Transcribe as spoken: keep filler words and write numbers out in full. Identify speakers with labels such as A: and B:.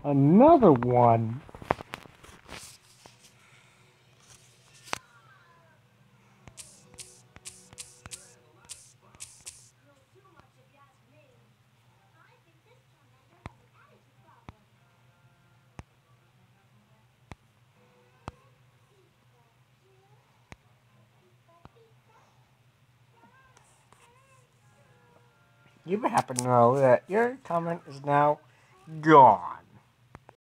A: Another one. You happen to know that your comment is now gone.